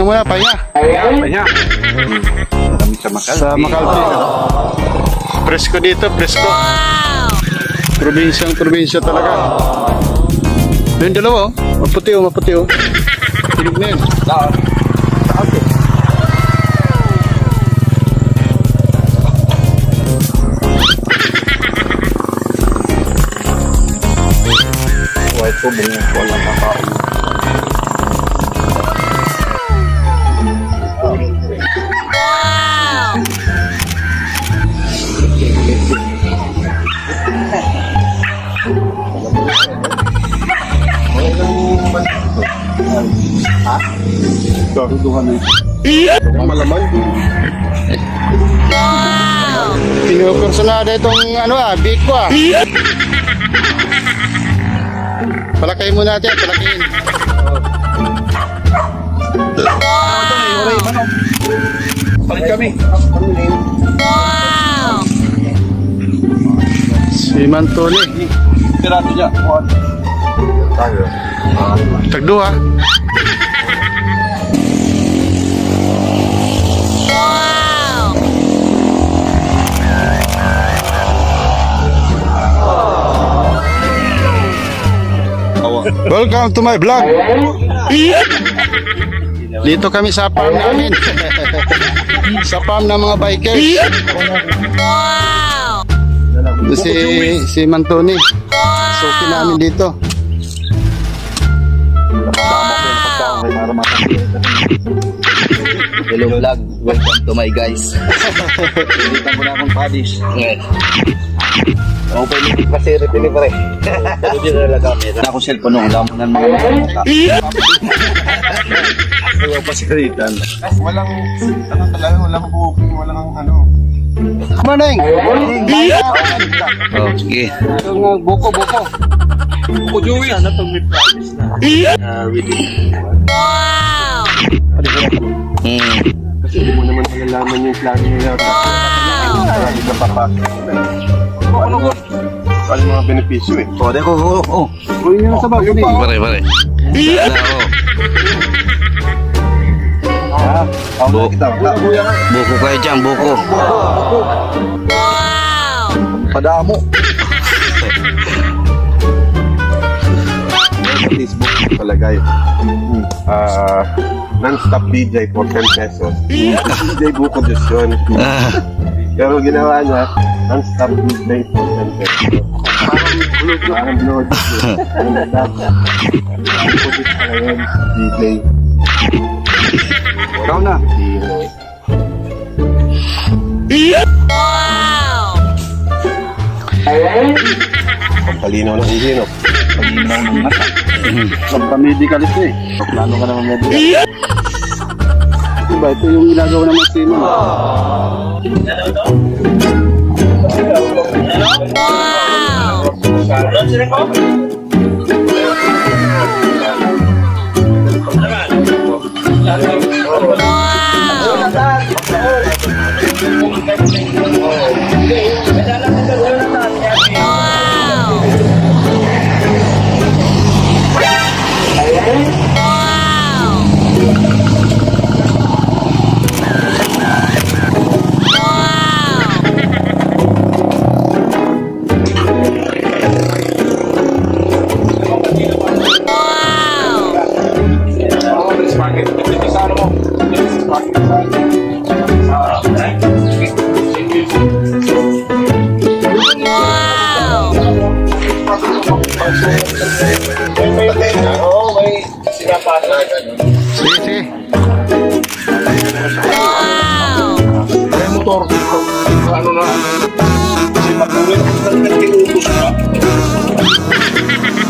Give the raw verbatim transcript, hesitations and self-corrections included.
muna, pahinga. Pahinga. Sa Makalpi. Presko dito, presko. Probinsyang probinsya talaga. Yung dalawa, oh. Maputi oh, maputi oh. Tinig na yun. White po, bunga po lang kakao. Ha? Karuduhan na yun. Malaman. Pinupersonada itong ano ah, biko ah. Palakay muna natin, palakihin. Palit kami. Si Mantoni. Tirato dyan. Tagdo ha. Welcome to my vlog. Dito kami sa farm namin. Sa farm ng mga bikers. Si si Mantoni. Suki namin dito. Hello vlog, welcome to my guys. Pilitan mo na akong paddies. Ako pa iligit pa si Repili pa rin. Hindi na lang kami. Ako cellphone nung lamunan mga mga Ayaw pa siritan. Walang, ano talaga, walang booking, walang ano. Maneng! Oh, sige. Yung buko, buko. Buko Joey. Sana pag may practice na. Uh, really. Wow! Hmm. Kasi hindi mo naman malalaman yung plano nila. Wow! Hindi ka papasok. Ano ko? Ano mga benepisyo eh? Oh, deko, oh, oh. Uy, yun sa bago ni. Pare, pare. Sana, oh. Bu buko kayo dyan, buko. Wow! Padamo. Sa Facebook palagay. Ah, non-stop D J for ten pesos. D J buko Diyos yun. Pero ginawa niya, non-stop D J for ten pesos. Parang blood. Non-stop. Buko Diyos pala yun, D J. Ikaw na. Wow! Palinaw ng isino. Palinaw ng mata. Pagpa-medical ito eh. Plano ka naman medical. Diba, ito yung ginagawa ng masino. Sige, sige. May motor dito. Ano na? Kasi pag-uwi, nagkilutos na.